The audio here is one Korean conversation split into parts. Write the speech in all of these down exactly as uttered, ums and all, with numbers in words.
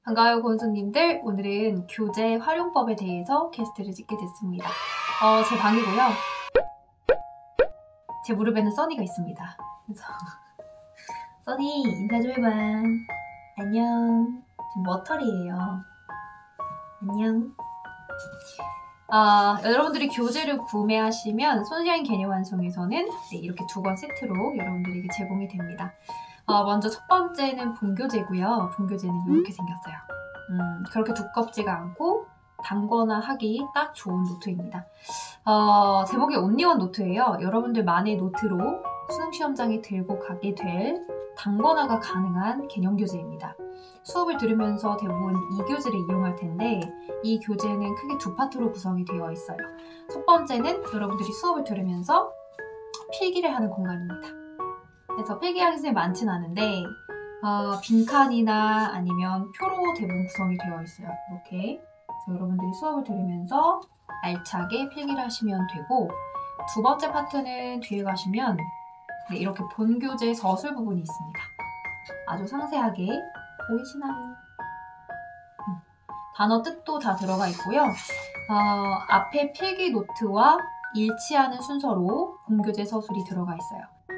반가워요 고은수님들. 오늘은 교재 활용법에 대해서 캐스트를 찍게 됐습니다. 어, 제 방이고요. 제 무릎에는 써니가 있습니다. 그래서 써니 인사 좀 해봐. 안녕. 지금 머털이에요. 안녕. 아, 여러분들이 교재를 구매하시면 손샤인 개념 완성에서는 네, 이렇게 두 권 세트로 여러분들에게 제공이 됩니다. 어, 먼저 첫 번째는 본교재고요. 본교재는 이렇게 생겼어요. 음, 그렇게 두껍지가 않고 단거나 하기 딱 좋은 노트입니다. 어, 제목이 온리원 노트예요. 여러분들만의 노트로 수능시험장에 들고 가게 될 단거나가 가능한 개념교재입니다. 수업을 들으면서 대부분 이 교재를 이용할 텐데 이 교재는 크게 두 파트로 구성이 되어 있어요. 첫 번째는 여러분들이 수업을 들으면서 필기를 하는 공간입니다. 그래서 필기하는 선생님이 많진 않은데 어, 빈칸이나 아니면 표로 대부분 구성이 되어 있어요. 이렇게. 그래서 여러분들이 수업을 들으면서 알차게 필기를 하시면 되고, 두 번째 파트는 뒤에 가시면 네, 이렇게 본교재 서술 부분이 있습니다. 아주 상세하게 보이시나요? 음, 단어 뜻도 다 들어가 있고요. 어, 앞에 필기 노트와 일치하는 순서로 본교재 서술이 들어가 있어요.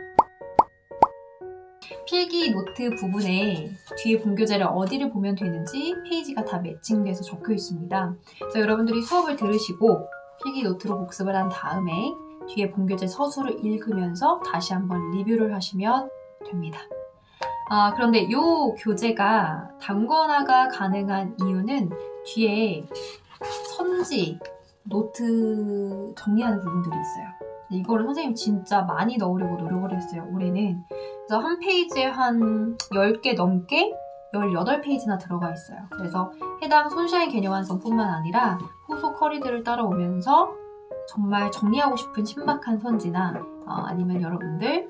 필기 노트 부분에 뒤에 본교재를 어디를 보면 되는지 페이지가 다 매칭돼서 적혀 있습니다. 그래서 여러분들이 수업을 들으시고 필기 노트로 복습을 한 다음에 뒤에 본교재 서술을 읽으면서 다시 한번 리뷰를 하시면 됩니다. 아, 그런데 이 교재가 단거나가 가능한 이유는 뒤에 선지, 노트 정리하는 부분들이 있어요. 이거를 선생님이 진짜 많이 넣으려고 노력을 했어요, 올해는. 그래서 한 페이지에 한 열 개 넘게 열여덟 페이지나 들어가 있어요. 그래서 해당 손샤인 개념 완성뿐만 아니라 후속 커리들을 따라오면서 정말 정리하고 싶은 신박한 선지나 어, 아니면 여러분들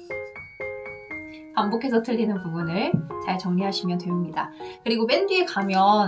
반복해서 틀리는 부분을 잘 정리하시면 됩니다. 그리고 맨 뒤에 가면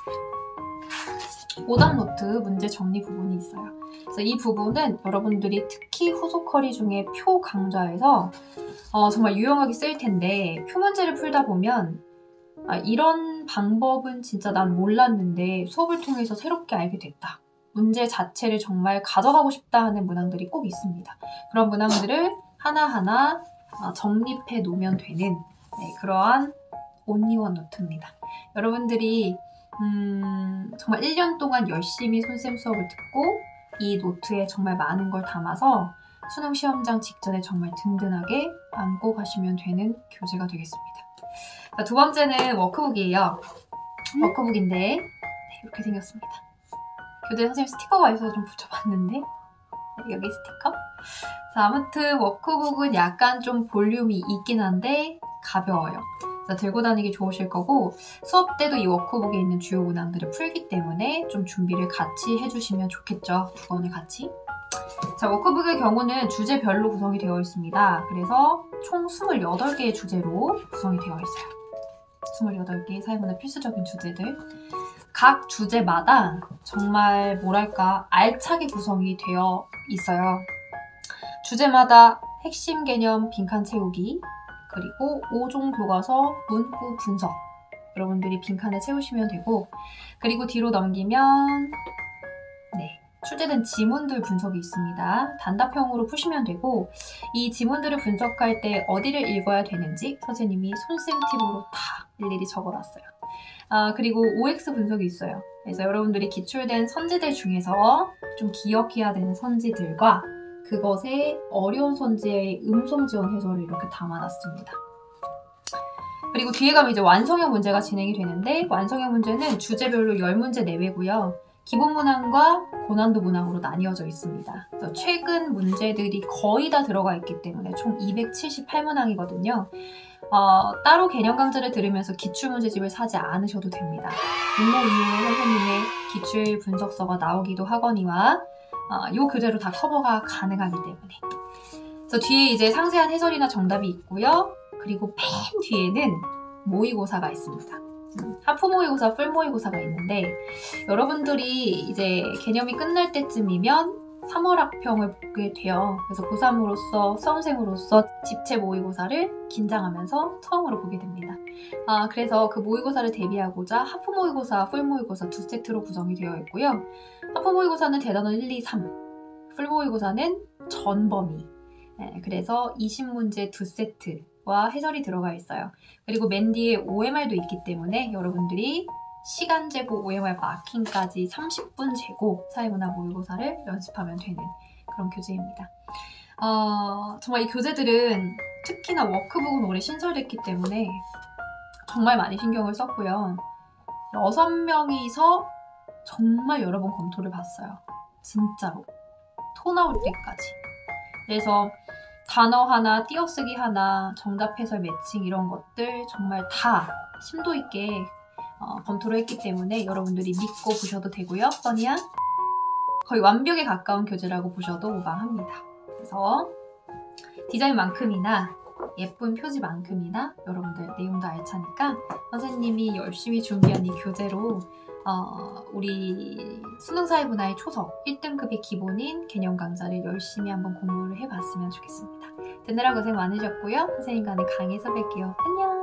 오답 노트 문제 정리 부분이 있어요. 그래서 이 부분은 여러분들이 특히 후속 커리 중에 표 강좌에서 어, 정말 유용하게 쓸 텐데, 표 문제를 풀다 보면 아, 이런 방법은 진짜 난 몰랐는데 수업을 통해서 새롭게 알게 됐다. 문제 자체를 정말 가져가고 싶다 하는 문항들이 꼭 있습니다. 그런 문항들을 하나하나 어, 정립해 놓으면 되는 네, 그러한 온리원 노트입니다. 여러분들이 음, 정말 일 년 동안 열심히 손쌤 수업을 듣고 이 노트에 정말 많은 걸 담아서 수능 시험장 직전에 정말 든든하게 안고 가시면 되는 교재가 되겠습니다. 자, 두 번째는 워크북이에요. 워크북인데 네, 이렇게 생겼습니다. 교재 선생님 스티커가 있어서 좀 붙여봤는데 네, 여기 스티커. 자, 아무튼 워크북은 약간 좀 볼륨이 있긴 한데 가벼워요. 그래서 들고 다니기 좋으실 거고, 수업 때도 이 워크북에 있는 주요 문항들을 풀기 때문에 좀 준비를 같이 해주시면 좋겠죠. 두 권을 같이. 자, 워크북의 경우는 주제별로 구성이 되어 있습니다. 그래서 총 스물여덟 개의 주제로 구성이 되어 있어요. 스물여덟 개의 사용하는 필수적인 주제들. 각 주제마다 정말 뭐랄까 알차게 구성이 되어 있어요. 주제마다 핵심 개념 빈칸 채우기, 그리고 오 종 교과서 문구 분석, 여러분들이 빈칸에 채우시면 되고, 그리고 뒤로 넘기면 네, 출제된 지문들 분석이 있습니다. 단답형으로 푸시면 되고, 이 지문들을 분석할 때 어디를 읽어야 되는지 선생님이 손쌤 팁으로 다 일일이 적어놨어요. 아, 그리고 오엑스 분석이 있어요. 그래서 여러분들이 기출된 선지들 중에서 좀 기억해야 되는 선지들과 그것의 어려운 선지의 음성 지원 해설을 이렇게 담아놨습니다. 그리고 뒤에 가면 이제 완성형 문제가 진행이 되는데, 완성형 문제는 주제별로 십 문제 내외고요. 기본 문항과 고난도 문항으로 나뉘어져 있습니다. 그래서 최근 문제들이 거의 다 들어가 있기 때문에 총 이백칠십팔 문항이거든요. 어, 따로 개념 강좌를 들으면서 기출문제집을 사지 않으셔도 됩니다. 응모 이후에 선생님의 기출 분석서가 나오기도 하거니와 어, 이 교재로 다 커버가 가능하기 때문에. 그래서 뒤에 이제 상세한 해설이나 정답이 있고요. 그리고 맨 뒤에는 모의고사가 있습니다. 음, 하프 모의고사, 풀 모의고사가 있는데, 여러분들이 이제 개념이 끝날 때쯤이면 삼월 학평을 보게 돼요. 그래서 고삼으로서, 수험생으로서 집체 모의고사를 긴장하면서 처음으로 보게 됩니다. 아, 그래서 그 모의고사를 대비하고자 하프 모의고사, 풀 모의고사 두 세트로 구성이 되어 있고요. 하프 모의고사는 대단원 일, 이, 삼, 풀 모의고사는 전범위. 네, 그래서 이십 문제 두 세트와 해설이 들어가 있어요. 그리고 맨 뒤에 오엠알도 있기 때문에 여러분들이 시간 재고, 오엠알 마킹까지 삼십 분 재고 사회문화 모의고사를 연습하면 되는 그런 교재입니다. 어, 정말 이 교재들은 특히나 워크북은 올해 신설됐기 때문에 정말 많이 신경을 썼고요. 여섯 명이서 정말 여러 번 검토를 봤어요. 진짜로. 토 나올 때까지. 그래서 단어 하나, 띄어쓰기 하나, 정답 해설 매칭 이런 것들 정말 다 심도 있게 어, 검토를 했기 때문에 여러분들이 믿고 보셔도 되고요. 써니야 거의 완벽에 가까운 교재라고 보셔도 무방합니다. 그래서 디자인만큼이나 예쁜 표지만큼이나 여러분들 내용도 알차니까 선생님이 열심히 준비한 이 교재로 어, 우리 수능사회문화의 초석 일 등급의 기본인 개념 강좌를 열심히 한번 공부를 해봤으면 좋겠습니다. 듣느라 고생 많으셨고요. 선생님과는 강의에서 뵐게요. 안녕!